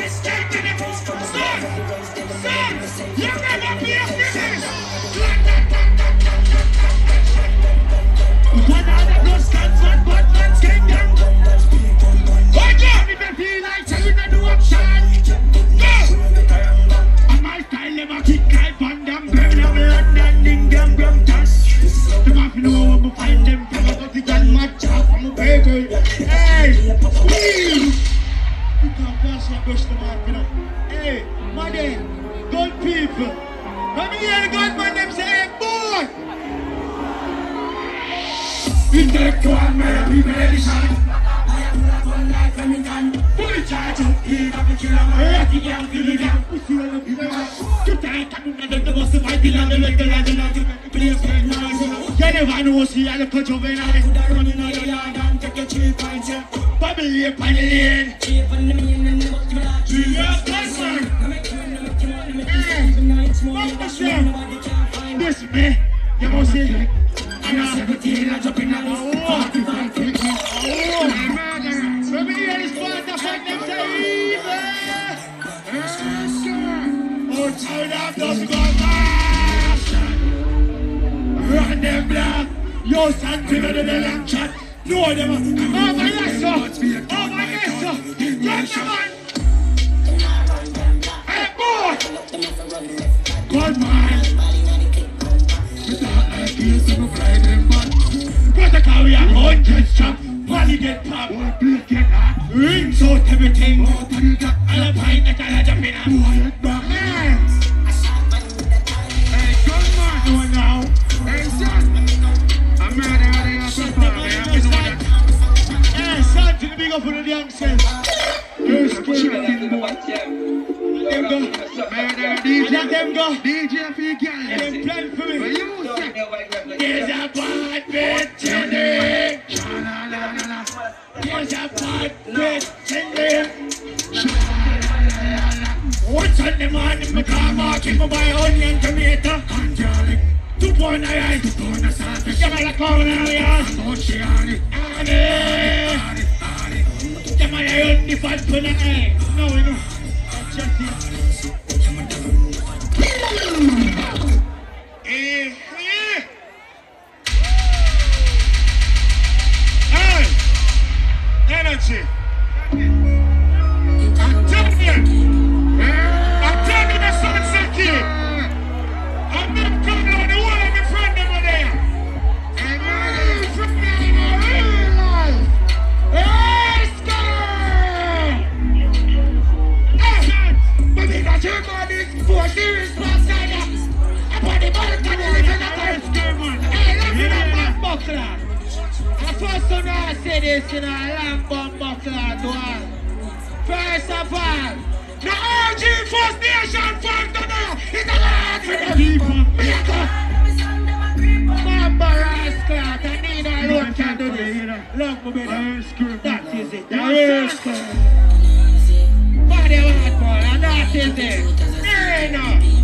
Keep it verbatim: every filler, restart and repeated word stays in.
this Skeng to the most from the Sandz. Sandz, you never be a finish. One out of those Sandz, one bad man Skeng down. Ocho, if you feel like saying a new option, go. And my style never kick like Van Damme, Birmingham, London, England, Brampton. The mafia know when we find them from a got the gun match off from a baby. Hey, please. You can't pass your brush the mark, you know. Hey, money, good people. Let me hear the good man them say, hey, boy. Intellectual man, people edition. I am not one life when we can. Fully charge up, he got the killer man. He can't feel it down. Pussy on the people. You tight, I'm not the boss of my pillar. The little lad, the lad, the place can noise. You never know, see, I'm the coach of it. I'm running on the yard and take a cheap points. Bubble up on the lane. Cheap on the million and the box. Yes, that's right. This me, you must see. I'm seventeen, I'm jumping on the forty-five feet. Oh, let me hear this part, the fact them say evil. Oh, child of those who got passion. Run them black. Yo, Sandz, give it a long shot. No, them. Over here, sir. Over here, sir. Gentlemen. Hey, boy. Good man. Protocol, we have hundred strap. Body get pop, blood get hot. Rings out everything. All the pint that I jump in. Hey, good man, no now. Hey, son. I'm ready, ready, hey, son, to the big up for the young son. Here's Skeng. Them go. D J, them go. D J for your girl. Them plan for me. There's a bad bitch in there. There's a bad bitch in there. What's on the man in my car marking for my onion, tomato, and garlic? Two pound a rice, two pound of salt. You got a corn and a yard. You got a only fat pound of egg. No, we know. Hey, hey. Hey, energy. I'm telling you, I'm telling you the sunset kid. I'm not coming on the wall of my friend over there. And my friend in my real life. Hey, Skeng! Hey, but they got your body for serious outside. Upon the bottom, can you live in a first game, man? Hey, let's do that black buckler. The first time I say this, you know, a lamb bomb buckler to all. First of all, the O G First Nation fund today is a lot for the people. Mamba rascal, I need a load can do this, you know. Look, my baby, that is it. That is it. Body hard ball, and that is it. There you know.